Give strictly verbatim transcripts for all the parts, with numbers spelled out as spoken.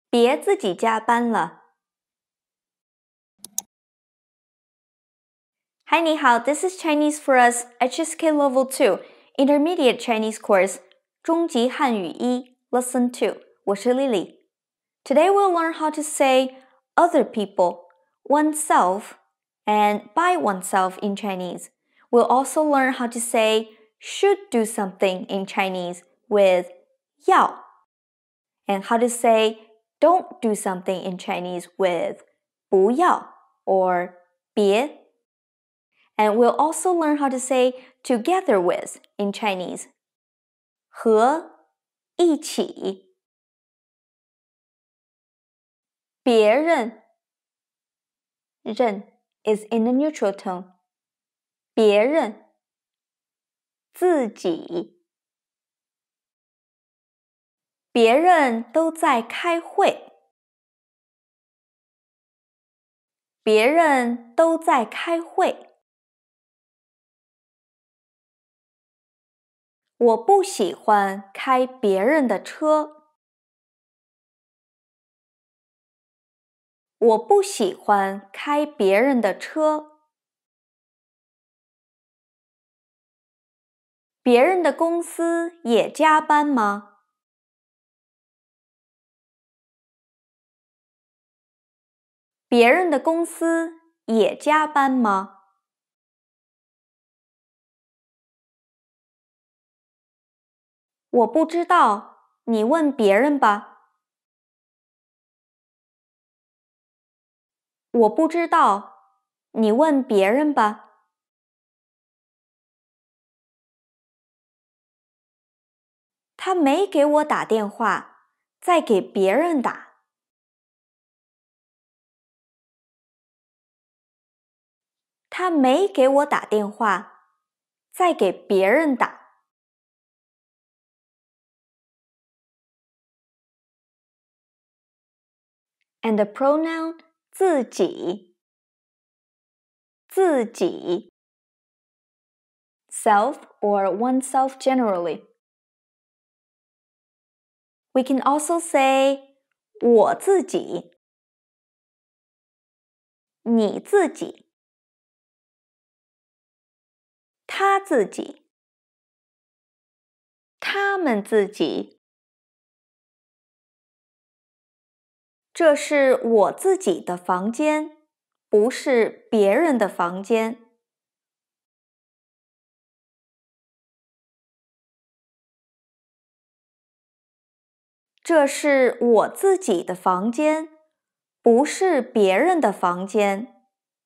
别自己加班了。Hi, 你好 This is ChineseFor.Us H S K Level two Intermediate Chinese Course 中级汉语一 Lesson two 我是 Lily. Today we'll learn how to say other people, oneself, and by oneself in Chinese. We'll also learn how to say should do something in Chinese with 要 and how to say don't do something in Chinese with 不要 or 别. And we'll also learn how to say together with in Chinese. 和一起别人人 is in a neutral tone. 别人自己别人都在开会别人都在开会我不喜欢开别人的车我不喜欢开别人的车别人的公司也加班吗？别人的公司也加班吗？我不知道，你问别人吧。我不知道，你问别人吧。他没给我打电话，再给别人打。他没给我打电话，再给别人打。And the pronoun 自己自己 self or oneself generally. We can also say 我自己你自己他自己他们自己这是我自己的房间，不是别人的房间。这是我自己的房间，不是别人的房间。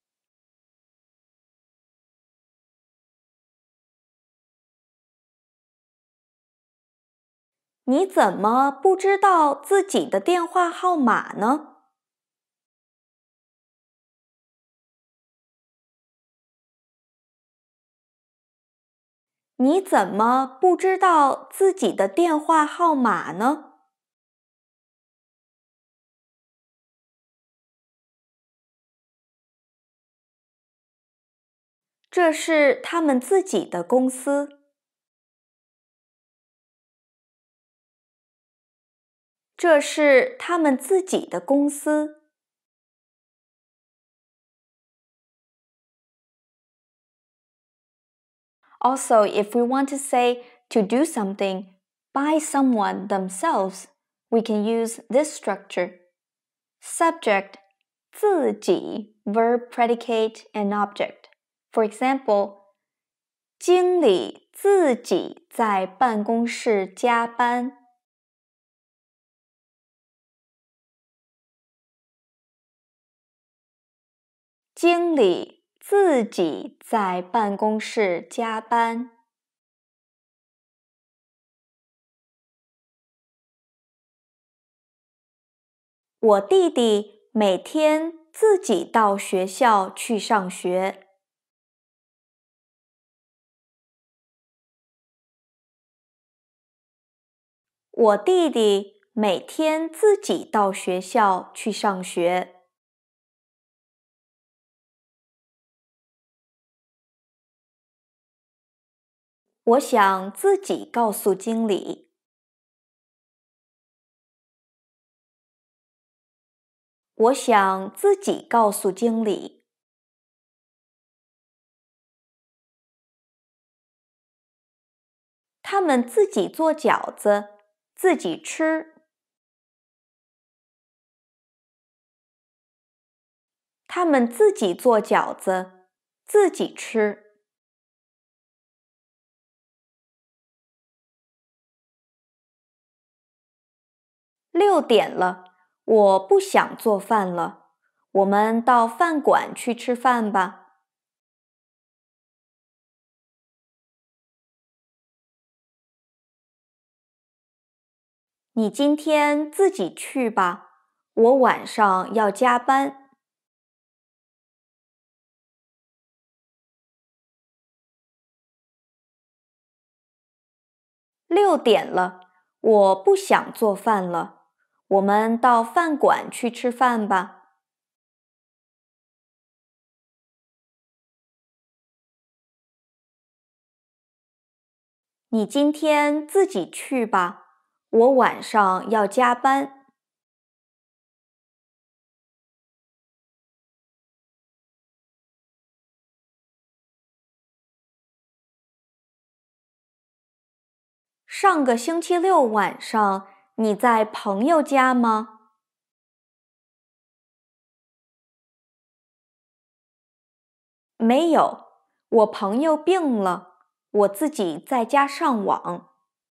你怎么不知道自己的电话号码呢？你怎么不知道自己的电话号码呢？这是他们自己的公司。这是他们自己的公司。Also, if we want to say to do something by someone themselves, we can use this structure. Subject, 自己 verb, predicate, and object. For example, 经理自己在办公室加班。经理自己在办公室加班。我弟弟每天自己到学校去上学。我弟弟每天自己到学校去上学。我想自己告诉经理。 我想自己告诉经理。他们自己做饺子，自己吃。他们自己做饺子，自己吃。六点了，我不想做饭了，我们到饭馆去吃饭吧。你今天自己去吧，我晚上要加班。六点了，我不想做饭了，我们到饭馆去吃饭吧。你今天自己去吧，我晚上要加班。上个星期六晚上，你在朋友家吗？没有，我朋友病了，我自己在家上网。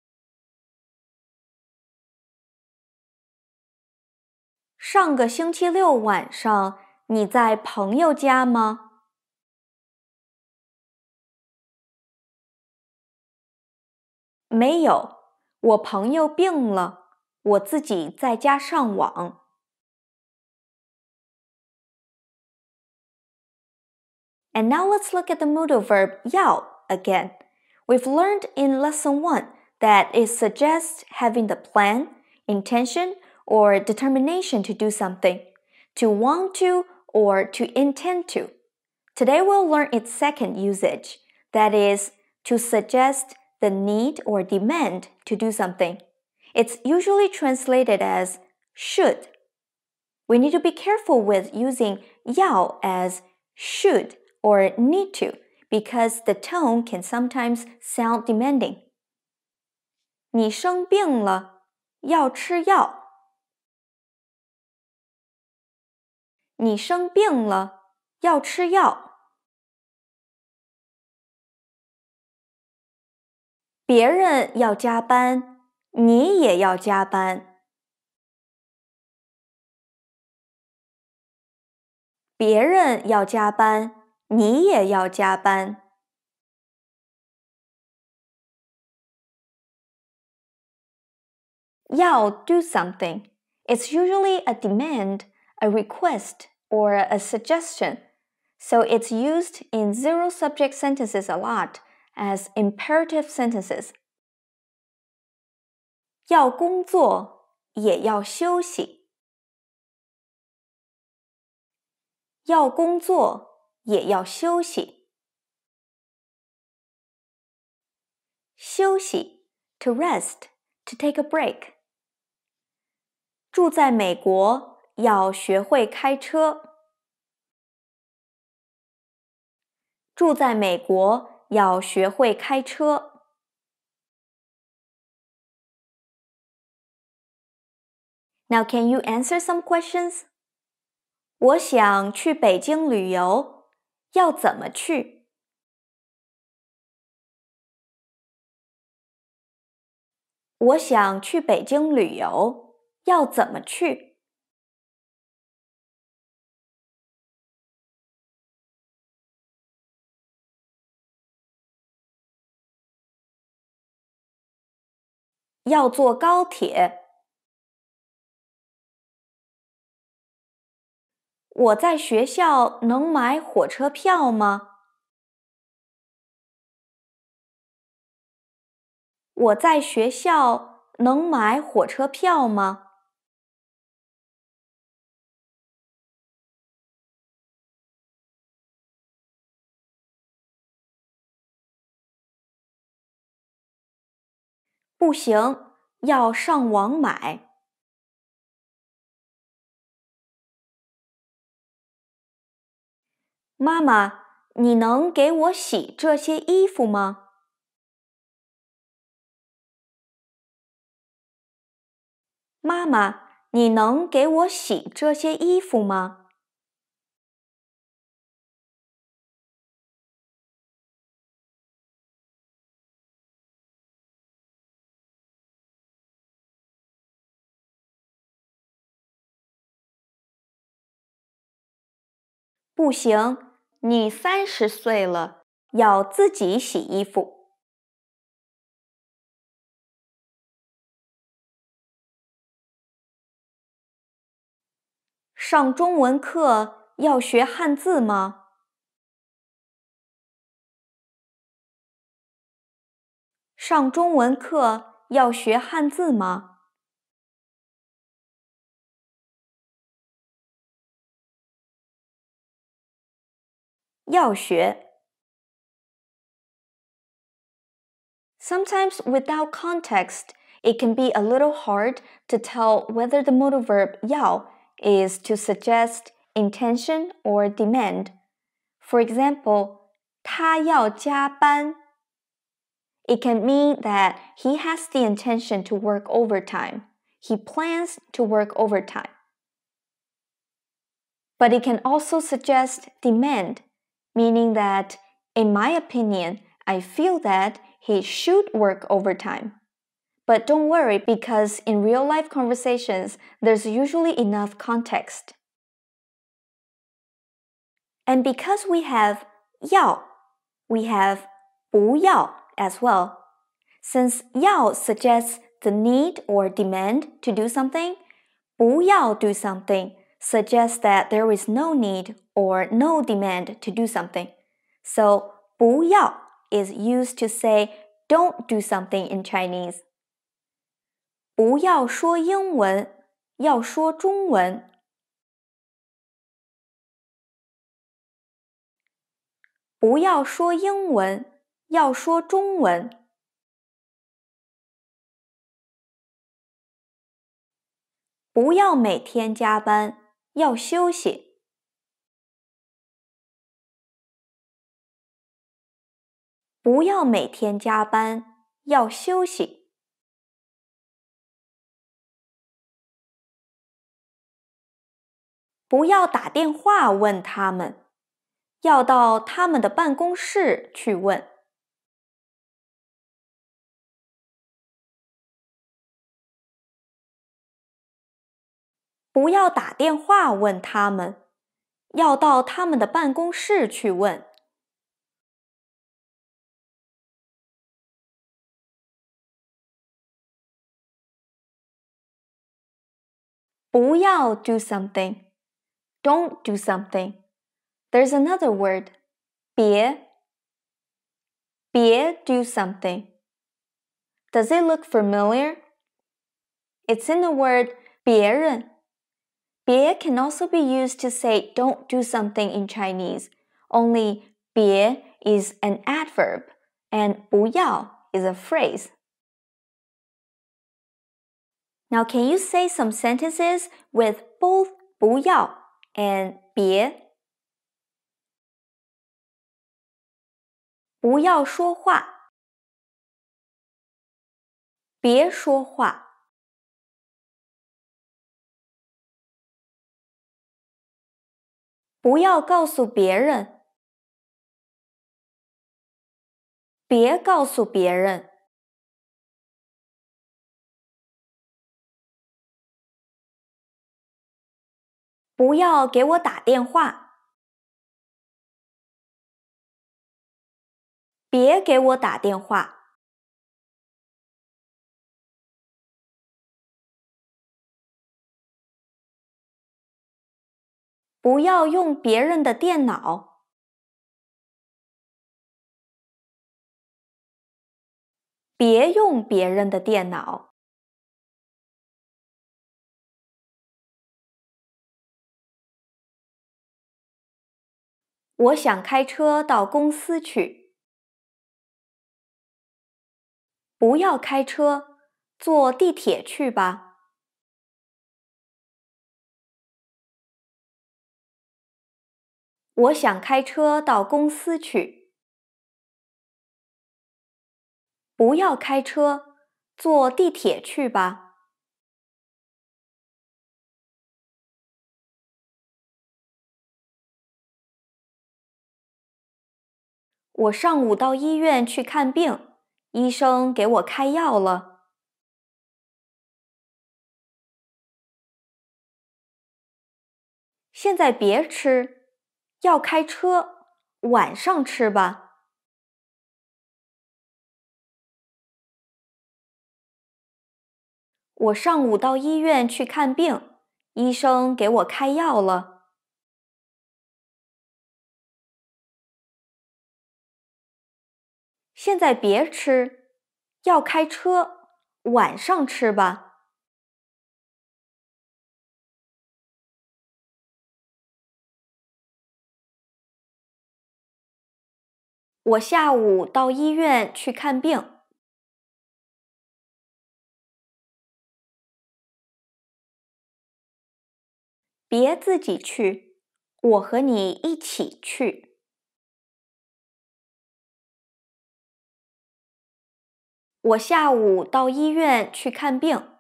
上个星期六晚上，你在朋友家吗？没有，我朋友病了，我自己在家上网。And now let's look at the modal verb 要 again. We've learned in lesson one that it suggests having the plan, intention, or determination to do something, to want to, or to intend to. Today we'll learn its second usage, that is, to suggest the need or demand to do something. It's usually translated as should. We need to be careful with using 要 as should or need to because the tone can sometimes sound demanding. 你生病了，要吃药。你生病了，要吃药。别人要加班，你也要加班。别人要加班，你也要加班。要 do something. It's usually a demand, a request, or a suggestion. So it's used in zero subject sentences a lot as imperative sentences. 要工作，也要休息。要工作，也要休息。休息 to rest, to take a break. 住在美国，要学会开车。住在美国，要学会开车。Now can you answer some questions? 我想去北京旅游，要怎么去？我想去北京旅游，要怎么去？要坐高铁。我在学校能买火车票吗？我在学校能买火车票吗？不行，要上网买。 妈妈，你能给我洗这些衣服吗？妈妈，你能给我洗这些衣服吗？不行，你三十岁了，要自己洗衣服。上中文课要学汉字吗？上中文课要学汉字吗？要学。Sometimes without context, it can be a little hard to tell whether the modal verb 要 is to suggest intention or demand. For example, 他要加班. It can mean that he has the intention to work overtime. He plans to work overtime. But it can also suggest demand, meaning that, in my opinion, I feel that he should work overtime. But don't worry, because in real-life conversations, there's usually enough context. And because we have 要, we have 不要 as well. Since 要 suggests the need or demand to do something, 不要 do something suggests that there is no need or no demand to do something. So 不要 is used to say don't do something in Chinese. 不要说英文，要说中文。不要说英文，要说中文。不要每天加班，要休息。不要每天加班，要休息。不要打电话问他们，要到他们的办公室去问。不要打电话问他们，要到他们的办公室去问。不要 do something. Don't do something. There's another word. 别别 do something. Does it look familiar? It's in the word 别人. 别 can also be used to say don't do something in Chinese, only 别 is an adverb and 不要 is a phrase. Now can you say some sentences with both 不要 and 别？不要说话，别说话。不要告诉别人，别告诉别人。不要给我打电话，别给我打电话。不要用别人的电脑，别用别人的电脑。我想开车到公司去。不要开车，坐地铁去吧。 我想开车到公司去。不要开车，坐地铁去吧。我上午到医院去看病，医生给我开药了。现在别吃，要开车，晚上吃吧。我上午到医院去看病，医生给我开药了。现在别吃，要开车，晚上吃吧。我下午到医院去看病。别自己去，我和你一起去。我下午到医院去看病。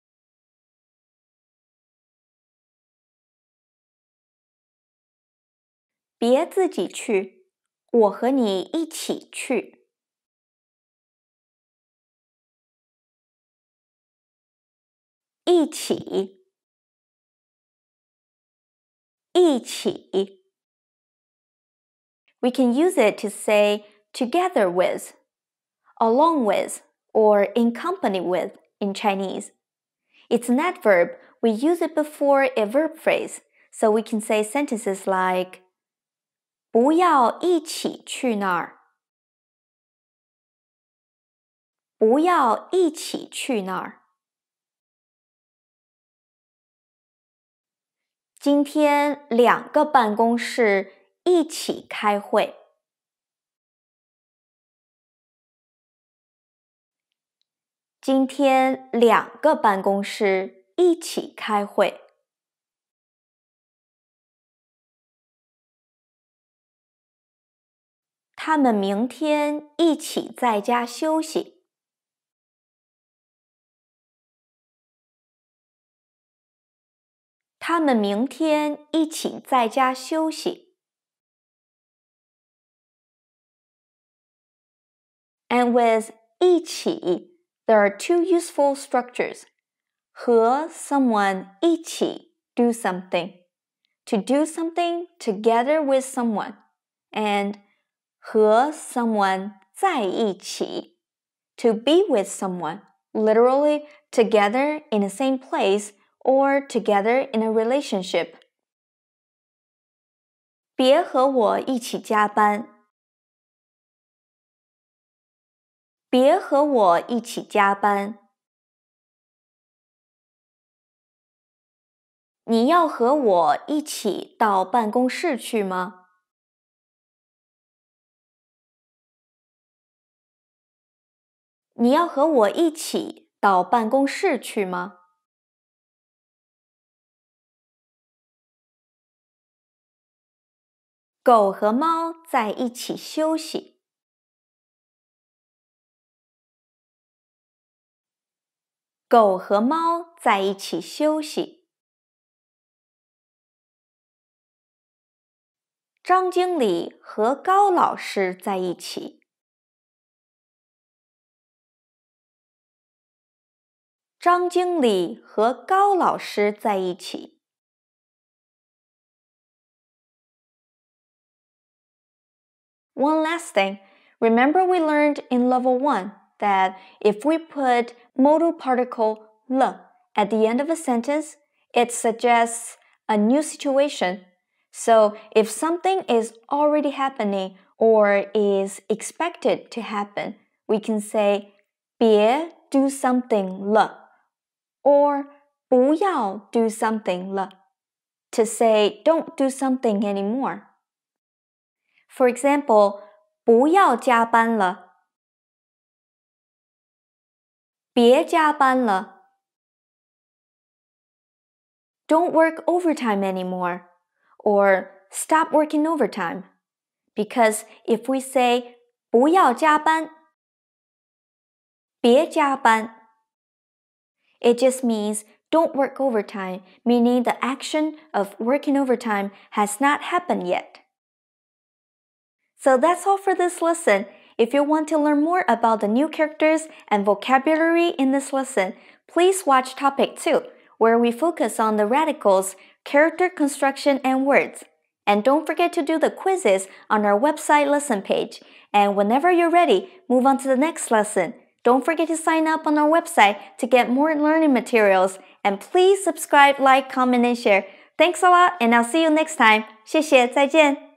别自己去，我和你一起去。一起，一起。We can use it to say together with, along with, or in company with in Chinese. It's an adverb. We use it before a verb phrase, so we can say sentences like 不要一起去那儿。不要一起去那儿。今天两个办公室一起开会。今天两个办公室一起开会。他们明天一起在家休息。他们明天一起在家休息。And with 一起, there are two useful structures. 和 someone 一起 do something. To do something together with someone. And 和 someone 在一起 to be with someone, literally together in the same place or together in a relationship. 别和我一起加班。别和我一起加班。你要和我一起到办公室去吗？你要和我一起到办公室去吗？狗和猫在一起休息。狗和猫在一起休息。张经理和高老师在一起。张经理和高老师在一起。One last thing, remember we learned in level one that if we put modal particle le at the end of a sentence, it suggests a new situation. So if something is already happening or is expected to happen, we can say 别 do something 了 or 不要 do something 了 to say don't do something anymore. For example, 不要加班了。别加班了。Don't work overtime anymore. Or stop working overtime. Because if we say 不要加班, 别加班, it just means don't work overtime, meaning the action of working overtime has not happened yet. So that's all for this lesson. If you want to learn more about the new characters and vocabulary in this lesson, please watch topic two, where we focus on the radicals, character construction, and words. And don't forget to do the quizzes on our website lesson page. And whenever you're ready, move on to the next lesson. Don't forget to sign up on our website to get more learning materials. And please subscribe, like, comment, and share. Thanks a lot, and I'll see you next time. 谢谢，再见。